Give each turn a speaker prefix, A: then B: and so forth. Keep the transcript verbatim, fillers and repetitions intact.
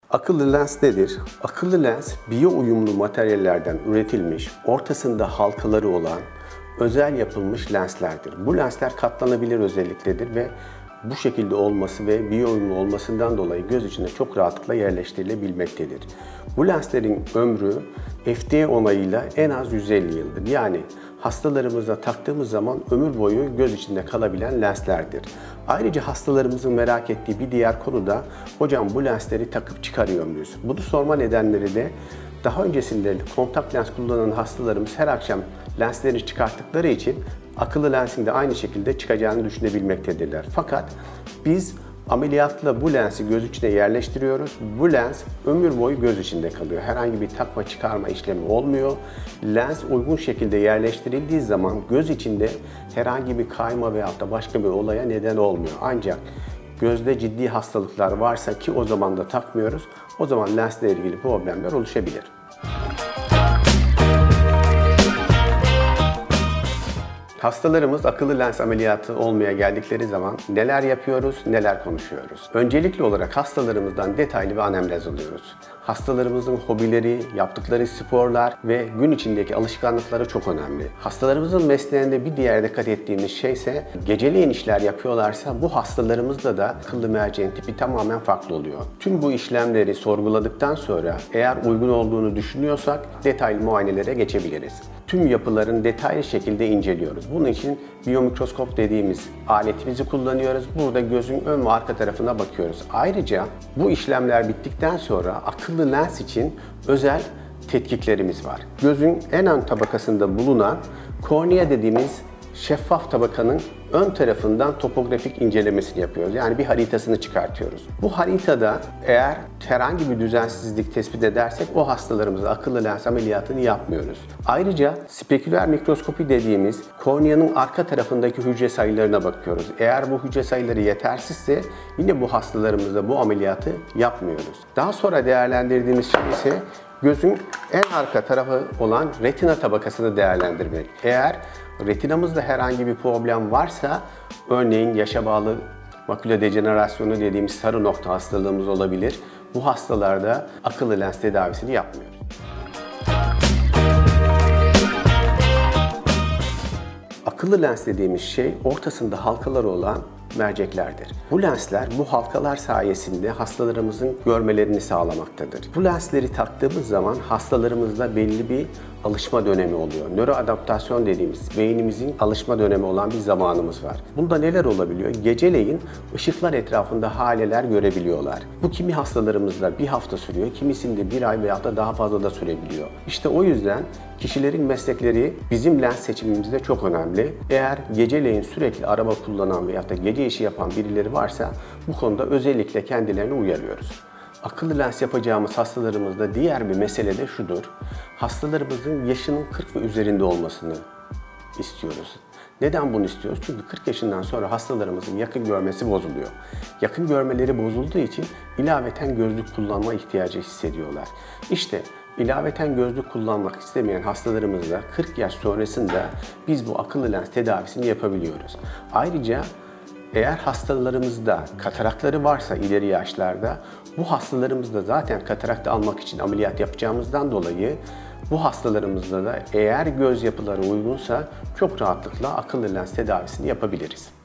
A: Akıllı lens nedir? Akıllı lens, biyo uyumlu materyallerden üretilmiş, ortasında halkaları olan, özel yapılmış lenslerdir. Bu lensler katlanabilir özelliktedir ve bu şekilde olması ve biyo uyumlu olmasından dolayı göz içine çok rahatlıkla yerleştirilebilmektedir. Bu lenslerin ömrü F D A onayıyla en az yüz elli yıldır. Yani hastalarımıza taktığımız zaman ömür boyu göz içinde kalabilen lenslerdir. Ayrıca hastalarımızın merak ettiği bir diğer konu da hocam bu lensleri takıp çıkarıyor muyuz? Bunu sorma nedenleri de daha öncesinde kontak lens kullanan hastalarımız her akşam lenslerini çıkarttıkları için akıllı lensin de aynı şekilde çıkacağını düşünebilmektedirler. Fakat biz ameliyatla bu lensi göz içine yerleştiriyoruz. Bu lens ömür boyu göz içinde kalıyor. Herhangi bir takma çıkarma işlemi olmuyor. Lens uygun şekilde yerleştirildiği zaman göz içinde herhangi bir kayma veyahut da başka bir olaya neden olmuyor. Ancak gözde ciddi hastalıklar varsa ki o zaman da takmıyoruz, o zaman lensle ilgili problemler oluşabilir. Hastalarımız akıllı lens ameliyatı olmaya geldikleri zaman neler yapıyoruz, neler konuşuyoruz? Öncelikli olarak hastalarımızdan detaylı bir anamnez alıyoruz. Hastalarımızın hobileri, yaptıkları sporlar ve gün içindeki alışkanlıkları çok önemli. Hastalarımızın mesleğinde bir diğer dikkat ettiğimiz şey ise geceleyin işler yapıyorlarsa bu hastalarımızda da akıllı merceğin tipi tamamen farklı oluyor. Tüm bu işlemleri sorguladıktan sonra eğer uygun olduğunu düşünüyorsak detaylı muayenelere geçebiliriz. Tüm yapıların detaylı şekilde inceliyoruz. Bunun için biyomikroskop dediğimiz aletimizi kullanıyoruz. Burada gözün ön ve arka tarafına bakıyoruz. Ayrıca bu işlemler bittikten sonra akıllı lens için özel tetkiklerimiz var. Gözün en ön tabakasında bulunan kornea dediğimiz şeffaf tabakanın ön tarafından topografik incelemesini yapıyoruz. Yani bir haritasını çıkartıyoruz. Bu haritada eğer herhangi bir düzensizlik tespit edersek o hastalarımıza akıllı lens ameliyatını yapmıyoruz. Ayrıca speküler mikroskopi dediğimiz korneanın arka tarafındaki hücre sayılarına bakıyoruz. Eğer bu hücre sayıları yetersizse yine bu hastalarımızda bu ameliyatı yapmıyoruz. Daha sonra değerlendirdiğimiz şey ise gözün en arka tarafı olan retina tabakasını değerlendirmek. Eğer retinamızda herhangi bir problem varsa, örneğin yaşa bağlı makule dejenerasyonu dediğimiz sarı nokta hastalığımız olabilir. Bu hastalarda akıllı lens tedavisini yapmıyoruz. Akıllı lens dediğimiz şey ortasında halkaları olan merceklerdir. Bu lensler bu halkalar sayesinde hastalarımızın görmelerini sağlamaktadır. Bu lensleri taktığımız zaman hastalarımızda belli bir alışma dönemi oluyor. Nöroadaptasyon dediğimiz beynimizin alışma dönemi olan bir zamanımız var. Bunda neler olabiliyor? Geceleyin ışıklar etrafında haleler görebiliyorlar. Bu kimi hastalarımızda bir hafta sürüyor, kimisinde bir ay veya da daha fazla da sürebiliyor. İşte o yüzden kişilerin meslekleri bizim lens seçimimizde çok önemli. Eğer geceleyin sürekli araba kullanan veya da gece işi yapan birileri varsa bu konuda özellikle kendilerini uyarıyoruz. Akıllı lens yapacağımız hastalarımızda diğer bir mesele de şudur. Hastalarımızın yaşının kırk ve üzerinde olmasını istiyoruz. Neden bunu istiyoruz? Çünkü kırk yaşından sonra hastalarımızın yakın görmesi bozuluyor. Yakın görmeleri bozulduğu için ilaveten gözlük kullanma ihtiyacı hissediyorlar. İşte ilaveten gözlük kullanmak istemeyen hastalarımızda kırk yaş sonrasında biz bu akıllı lens tedavisini yapabiliyoruz. Ayrıca eğer hastalarımızda katarakları varsa ileri yaşlarda, bu hastalarımızda zaten katarakta almak için ameliyat yapacağımızdan dolayı bu hastalarımızda da eğer göz yapıları uygunsa çok rahatlıkla akıllı lens tedavisini yapabiliriz.